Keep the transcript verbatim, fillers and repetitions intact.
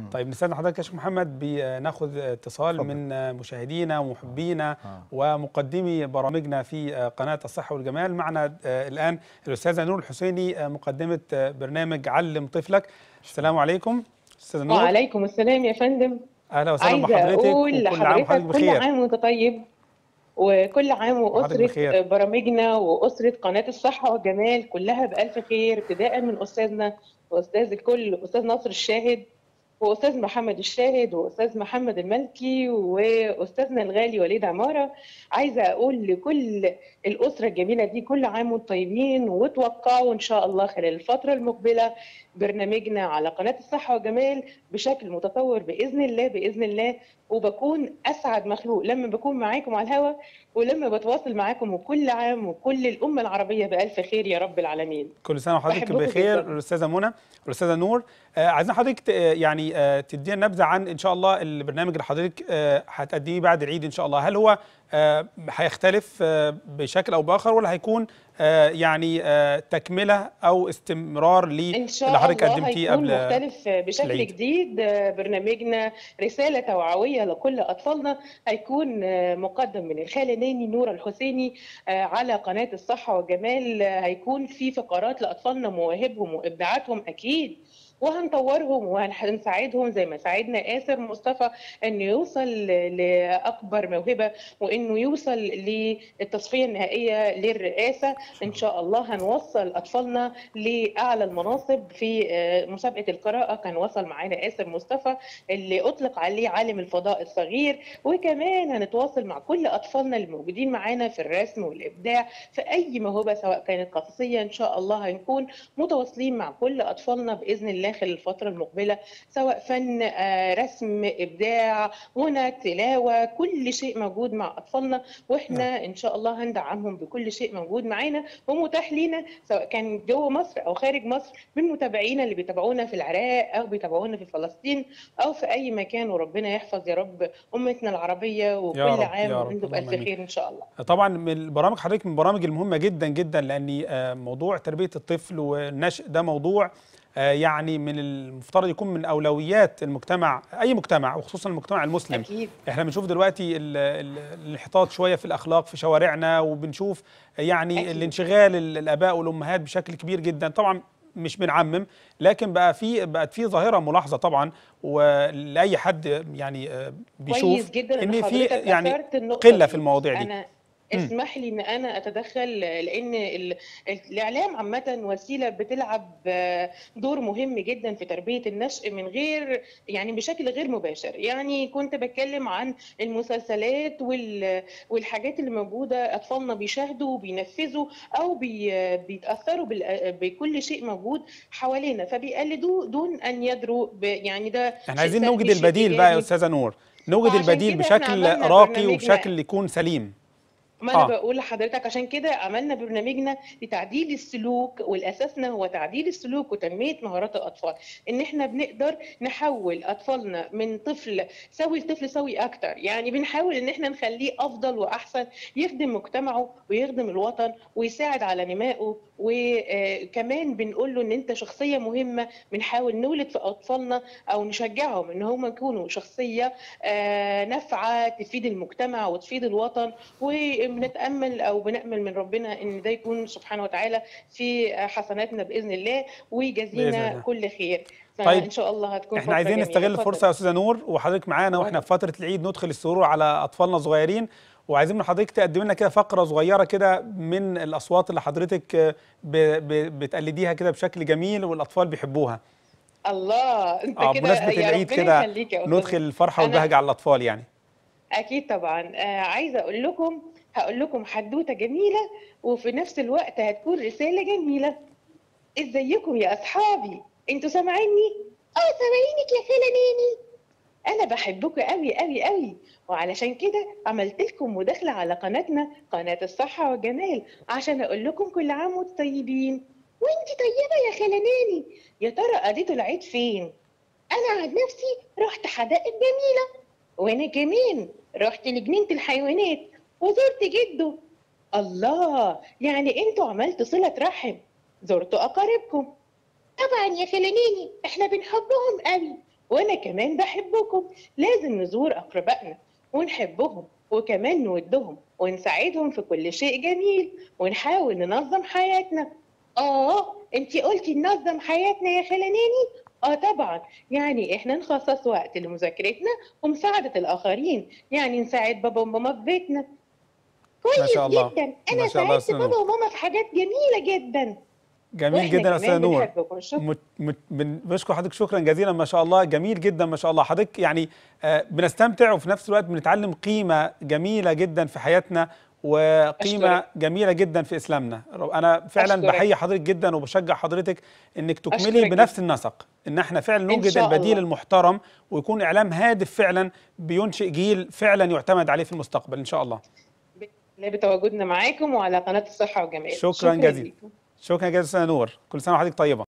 طيب نستاذن حضرتك يا شيخ محمد بناخذ اتصال فضل. من مشاهدينا ومحبينا آه. ومقدمي برامجنا في قناة الصحة والجمال. معنا الآن الأستاذة نور الحسيني مقدمة برنامج علم طفلك. السلام عليكم أستاذة نور. وعليكم السلام يا فندم. أهلا وسهلا عايزة بحضرتك أقول وكل عام وحضرتك لحضرتك كل بخير. عام وأنت طيب، وكل عام وأسرة برامجنا وأسرة قناة الصحة والجمال كلها بألف خير، ابتداء من أستاذنا وأستاذ الكل أستاذ ناصر الشاهد وأستاذ محمد الشاهد وأستاذ محمد الملكي وأستاذنا الغالي وليد عمارة. عايزة أقول لكل الأسرة الجميلة دي كل عام وانتم طيبين، وتوقعوا إن شاء الله خلال الفترة المقبلة برنامجنا على قناة الصحة والجمال بشكل متطور بإذن الله بإذن الله. وبكون أسعد مخلوق لما بكون معاكم على الهواء ولما بتواصل معاكم، وكل عام وكل الأمة العربية بألف خير يا رب العالمين. كل سنة وحضرتك بخير. الأستاذة منى، الأستاذة نور، آه عايزين حضرتك يعني آه تدينا نبذة عن إن شاء الله البرنامج اللي حضرتك آه هتقدميه بعد العيد إن شاء الله. هل هو آه هيختلف آه بشكل أو بآخر، ولا هيكون آه يعني آه تكملة أو استمرار إن شاء اللي حضرتك الله قدمتيه هيكون قبل مختلف بشكل العيد. جديد. برنامجنا رسالة توعوية لكل أطفالنا هيكون مقدم من الخالة ناني نور الحسيني على قناة الصحة والجمال. هيكون في فقرات لأطفالنا مواهبهم وإبداعاتهم أكيد، وهنطورهم وهنساعدهم زي ما ساعدنا آسر مصطفى انه يوصل لاكبر موهبه وانه يوصل للتصفيه النهائيه للرئاسه. ان شاء الله هنوصل اطفالنا لاعلى المناصب. في مسابقه القراءه كان وصل معانا آسر مصطفى اللي اطلق عليه عالم الفضاء الصغير. وكمان هنتواصل مع كل اطفالنا الموجودين معانا في الرسم والابداع في اي موهبه سواء كانت قصصيه. ان شاء الله هنكون متواصلين مع كل اطفالنا باذن الله خلال الفترة المقبلة، سواء فن، رسم، إبداع، غنى، تلاوة، كل شيء موجود مع أطفالنا، وإحنا إن شاء الله هندعمهم بكل شيء موجود معانا ومتاح لينا سواء كان جوه مصر أو خارج مصر من متابعينا اللي بيتابعونا في العراق أو بيتابعونا في فلسطين أو في أي مكان. وربنا يحفظ يا رب أمتنا العربية، وكل عام وأنتم بألف خير إن شاء الله. طبعا من البرامج حضرتك من البرامج المهمة جدا جدا، لأن موضوع تربية الطفل والنشء ده موضوع يعني من المفترض يكون من أولويات المجتمع، أي مجتمع وخصوصا المجتمع المسلم. أكيد. احنا بنشوف دلوقتي الانحطاط شوية في الأخلاق في شوارعنا، وبنشوف يعني أكيد. الانشغال الآباء والأمهات بشكل كبير جدا. طبعا مش بنعمم، لكن بقى في بقت في ظاهرة ملاحظة طبعا، ولأي حد يعني بيشوف إن في يعني قلة في المواضيع دي. أنا اسمح لي ان انا اتدخل، لان الاعلام عامه وسيله بتلعب دور مهم جدا في تربيه النشء من غير يعني بشكل غير مباشر. يعني كنت بتكلم عن المسلسلات والحاجات اللي موجوده، اطفالنا بيشاهدوا وبينفذوا او بيتاثروا بكل شيء موجود حوالينا فبيقلدوا دون ان يدروا. يعني ده احنا عايزين نوجد البديل بقى يا استاذه نور، نوجد البديل بشكل راقي وبشكل يكون سليم. ما انا آه. بقول لحضرتك عشان كده عملنا برنامجنا لتعديل السلوك، والاساسنا هو تعديل السلوك وتنميه مهارات الاطفال. ان احنا بنقدر نحول اطفالنا من طفل سوي لطفل سوي اكتر. يعني بنحاول ان احنا نخليه افضل واحسن، يخدم مجتمعه ويخدم الوطن ويساعد على نمائه. وكمان بنقول له ان انت شخصيه مهمه. بنحاول نولد في اطفالنا او نشجعهم ان هم يكونوا شخصيه نافعه تفيد المجتمع وتفيد الوطن. و بنتامل او بنامل من ربنا ان ده يكون سبحانه وتعالى في حسناتنا باذن الله ويجازينا كل خير. طيب ان شاء الله هتكون احنا عايزين نستغل الفرصه يا استاذه نور وحضرتك معانا واحنا في فتره العيد ندخل السرور على اطفالنا الصغيرين، وعايزين من حضرتك تقدم لنا كده فقره صغيره كده من الاصوات اللي حضرتك بتقلديها كده بشكل جميل والاطفال بيحبوها. الله، انت آه كده بمناسبه العيد كده ندخل الفرحه والبهجه على الاطفال يعني. اكيد طبعا. آه عايزه اقول لكم هقول لكم حدوته جميله وفي نفس الوقت هتكون رساله جميله. ازيكم يا اصحابي؟ انتوا سامعيني؟ اه سامعينك يا خاله ناني. انا بحبكم قوي قوي قوي، وعلشان كده عملت لكم مداخله على قناتنا قناه الصحه والجمال عشان اقول لكم كل عام وانتم طيبين. وانتي طيبه يا خاله ناني. يا ترى قضيتوا العيد فين؟ انا عن نفسي رحت حدائق جميله، وانا كمان رحت لجنينه الحيوانات وزرت جده. الله، يعني انتوا عملتوا صله رحم، زرتوا اقاربكم. طبعا يا خلانيني احنا بنحبهم قوي وانا كمان بحبكم. لازم نزور اقربائنا ونحبهم وكمان نودهم ونساعدهم في كل شيء جميل ونحاول ننظم حياتنا. اه انتي قلتي ننظم حياتنا يا خلاناني؟ اه طبعا، يعني احنا نخصص وقت لمذاكرتنا ومساعدة الاخرين، يعني نساعد بابا وماما في بيتنا. ما كويس شاء الله، جدا، ما انا شاء الله يا ساعدت استاذه بابا نور. وماما في حاجات جميلة جدا. جميل واحنا جدا يا استاذه كمان نور. بنحبكم. شكرا. مت مت بن- بشكر حضرتك شكرا جزيلا. ما شاء الله، جميل جدا ما شاء الله. حضرتك يعني آه، بنستمتع وفي نفس الوقت بنتعلم قيمه جميله جدا في حياتنا وقيمه اشكرك جميله جدا في اسلامنا. انا فعلا اشكرك بحيي حضرتك جدا وبشجع حضرتك انك تكملي اشكرك بنفس جدا. النسق، ان احنا فعلا ان نوجد شاء البديل الله. المحترم ويكون اعلام هادف فعلا بينشئ جيل فعلا يعتمد عليه في المستقبل ان شاء الله. بتواجدنا معاكم وعلى قناة الصحة والجمال. شكرا شكرا جزيلا. لكم. شكرا جزيلا استاذه نور، كل سنه وحضرتك طيبه.